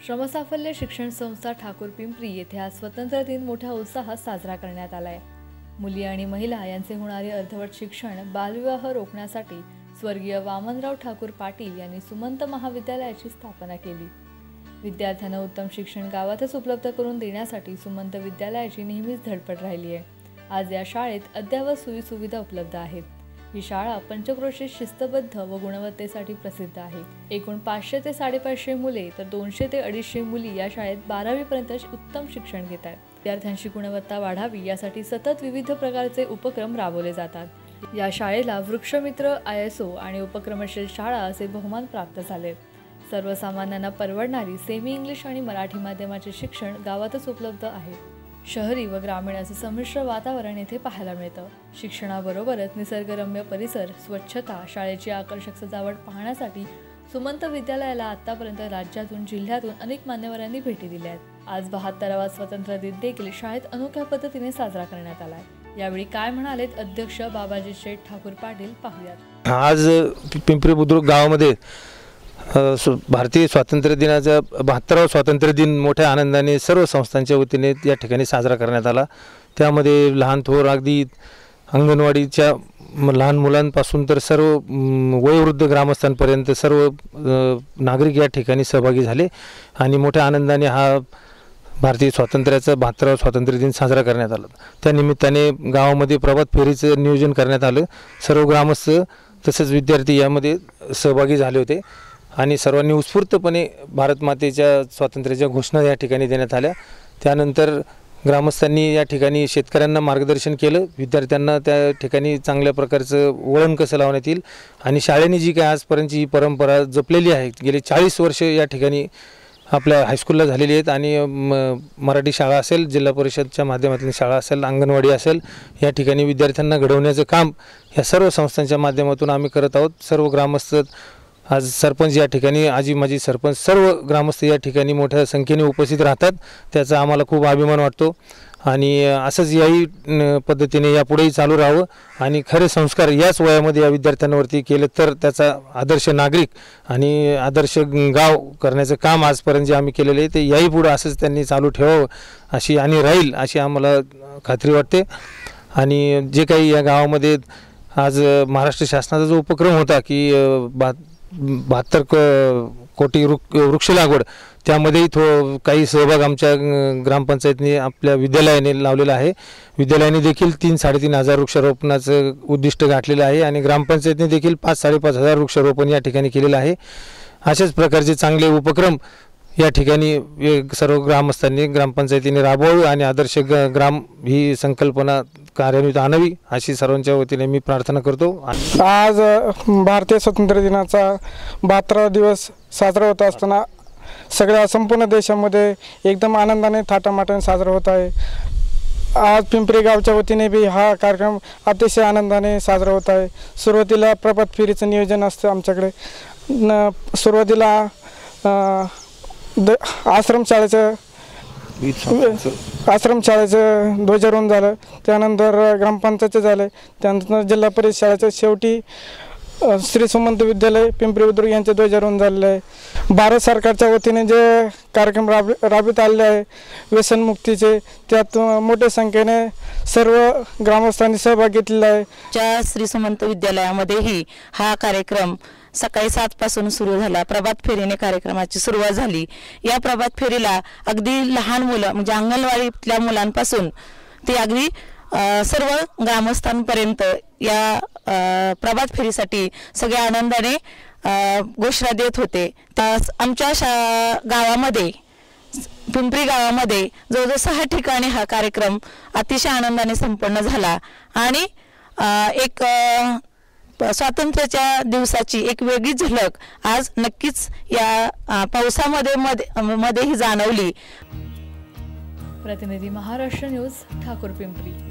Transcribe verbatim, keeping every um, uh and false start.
श्रमसाफल्य शिक्षण संस्था ठाकूर पिंपरी येथे आज स्वतंत्र दिन मोठ्या उत्साहात साजरा करण्यात आलाय। मुली आणि महिला यांचे होणारे अर्धवट शिक्षण बालविवाह रोखण्यासाठी स्वर्गीय वामनराव ठाकूर पाटील यांनी सुमंत महाविद्यालयाची स्थापना केली। विद्यार्थ्यांना उत्तम शिक्षण गावातच उपलब्ध करून देण्यासाठी सुमंत विद्यालयाची नेहमीच धडपड राहिली आहे। आज या शाळेत अद्ययावत सोयीसुविधा उपलब्ध आहेत। ही शाळा पंचक्रोशीत शिस्तबद्ध व गुणवत्तेसाठी प्रसिद्ध आहे। एकूण पाचशे ते साडेपाचशे मुले तर दोनशे ते अडीचशे मुली या शाळेत बारावी पर्यंत उत्तम शिक्षण घेत आहेत। विद्यार्थ्यांची गुणवत्ता वाढावी यासाठी सतत विविध प्रकारचे उपक्रम राबवले जातात। या शाळेला वृक्षमित्र आय एस ओ आणि उपक्रमशील शाळा असे बहुमान प्राप्त झाले। सर्वसामान्यांना परवडणारी सेमी इंग्लिश आणि मराठी माध्यमाचे शिक्षण गावातच उपलब्ध आहे। शहरी व ग्रामीण असे संमिश्र वातावरण येथे पाहायला मिळतं। शिक्षणाबरोबरच निसर्गरम्य परिसर, स्वच्छता, शाळेची आकर्षक सजावट पाहण्यासाठी सुमंत विद्यालयाला आतापर्यंत राज्यातून जिल्ह्यातून अनेक मान्यवरांनी भेटी दिल्या आहेत। आज बहात्तरावा स्वातंत्र्य दिन देखील शाळेत अनोख्या पद्धतीने साजरा करण्यात आलाय। यावेळी काय म्हणालेत अध्यक्ष बाबाजी शेठ ठाकूर पाटील पाहूयात। आज पिंपरी बुद्रुक गावामध्ये भारतीय स्वातंत्र्य दिनाचा बहात्तरावा स्वातंत्र्य दिन मोठ्या आनंदाने सर्व संस्थांच्या वतीने या ठिकाणी साजरा करण्यात आला। त्यामध्ये लहान थोर अगदी अंगणवाडीच्या लहान मुलांपासून तर सर्व वयोवृद्ध ग्रामस्थांपर्यंत सर्व नागरिक या ठिकाणी सहभागी झाले आणि मोठ्या आनंदाने हा भारतीय स्वातंत्र्याचा बहात्तरावा स्वातंत्र्य दिन साजरा करण्यात आला। त्या निमित्ताने गावामध्ये प्रभात फेरीचं नियोजन करण्यात आलं। सर्व ग्रामस्थ तसेच विद्यार्थी यामध्ये सहभागी झाले होते आणि सर्वांनी उत्स्फूर्तपणे भारत मातेच्या स्वातंत्र्याच्या घोषणा या ठिकाणी देण्यात आल्या। त्यानंतर ग्रामस्थांनी या ठिकाणी शेतकऱ्यांना मार्गदर्शन केलं, विद्यार्थ्यांना त्या ठिकाणी चांगल्या प्रकारचं वळण कसं लावण्यात येईल आणि शाळेने जी काय आजपर्यंतची ही परंपरा जपलेली आहे, गेली चाळीस वर्ष या ठिकाणी आपल्या हायस्कूलला झालेली आहेत आणि मराठी शाळा असेल, जिल्हा परिषदच्या माध्यमातून शाळा असेल, अंगणवाडी असेल, या ठिकाणी विद्यार्थ्यांना घडवण्याचं काम या सर्व संस्थांच्या माध्यमातून आम्ही करत आहोत। सर्व ग्रामस्थ आज सरपंच या ठिकाणी, आजी माजी सरपंच, सर्व ग्रामस्थ या ठिकाणी मोठ्या संख्येने उपस्थित राहतात, त्याचा आम्हाला खूप अभिमान वाटतो आणि असंच याही पद्धतीने यापुढेही चालू राहावं आणि खरे संस्कार याच वयामध्ये या विद्यार्थ्यांवरती केले तर त्याचा आदर्श नागरिक आणि आदर्श गाव करण्याचं काम आजपर्यंत जे आम्ही केलेले आहे ते याही पुढे असंच त्यांनी चालू ठेवावं अशी आणि राहील अशी आम्हाला खात्री वाटते। आणि जे काही या गावामध्ये आज महाराष्ट्र शासनाचा जो उपक्रम होता की बा बहात्तर कोटी वृक्ष वृक्ष लागवड, त्यामध्येही थो काही सहभाग आमच्या ग्रामपंचायतीने आपल्या विद्यालयाने लावलेला आहे। विद्यालयाने देखील तीन साडेतीन हजार वृक्षारोपणाचं उद्दिष्ट गाठलेलं आहे आणि ग्रामपंचायतीने देखील पाच साडेपाच हजार वृक्षारोपण या ठिकाणी केलेलं आहे। अशाच प्रकारचे चांगले उपक्रम या ठिकाणी सर्व ग्रामस्थांनी ग्रामपंचायतीने राबवावे आणि आदर्श ग्राम ही संकल्पना कार्यान्वित आणावी अशी सर्वांच्या वतीने मी प्रार्थना करतो। आज भारतीय स्वातंत्र्य दिनाचा बहात्तरावा दिवस साजरा होत असताना सगळ्या संपूर्ण देशामध्ये एकदम आनंदाने थाटामाटाने साजरा होत आहे। आज पिंपरी गावच्या वतीने बी हा कार्यक्रम अतिशय आनंदाने साजरा होत आहे। सुरुवातीला प्रभात फेरीचं नियोजन असतं आमच्याकडे। सुरुवातीला द आश्रमशाळेचं आश्रमशाळेचं ध्वजारोहण झालं, त्यानंतर ग्रामपंचायतचं झालं, त्यानंतर जिल्हा परिषद शाळेचं, शेवटी श्री सुमंत विद्यालय पिंपरी बुद्रुक यांचे ध्वजारोहण झालेलं आहे। भारत सरकारच्या वतीने जे कार्यक्रम राब राबवित आलेले आहे व्यसनमुक्तीचे, त्यात मोठ्या संख्येने सर्व ग्रामस्थांनी सहभाग घेतलेला आहे। ज्या श्री सुमंत विद्यालयामध्येही हा कार्यक्रम सकाळी सात पासून सुरू झाला। प्रभात फेरीने कार्यक्रमाची सुरुवात झाली। या प्रभात फेरीला अगदी लहान मुलं म्हणजे अंगणवाडीतल्या मुलांपासून ते अगदी सर्व ग्रामस्थांपर्यंत या प्रभात फेरीसाठी सगळ्या आनंदाने घोषणा देत होते। आमच्या शा गावामध्ये पिंपरी गावामध्ये जवळजवळ सहा ठिकाणी हा कार्यक्रम अतिशय आनंदाने संपन्न झाला आणि एक स्वातंत्र्याच्या दिवसाची एक वेगळी झलक आज नक्कीच या पावसामध्ये मध्ये मध्येही जाणवली। प्रतिनिधी महाराष्ट्र न्यूज, ठाकूर पिंपरी।